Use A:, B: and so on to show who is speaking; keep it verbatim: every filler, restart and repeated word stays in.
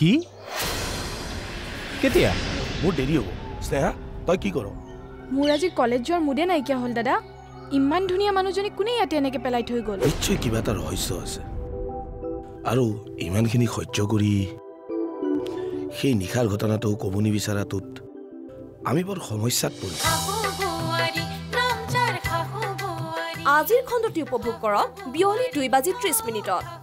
A: কি কেতিয়া
B: মোৰ দেৰি হ'ব স্নেহা তই কি কৰ
C: মোৰ আজি কলেজ যোৱাৰ মুদে নাইকিয়া হ'ল দাদা ইমান ধুনীয়া মানুহজনী কোনে ইয়াতে এনেকে পেলাই থৈ গ'ল
B: নিশ্চয় কিবা এটা ৰহস্য আছে আৰু ইমানখিনি সহ্য কৰি সেই নিশাৰ ঘটনাটো ক'ব নিবিচাৰাটোত আমি বৰ সমস্যাত পৰিছোঁ
D: আজিৰ খণ্ডটি উপভোগ কৰক বিয়লি দুই বাজি ত্ৰিশ মিনিটত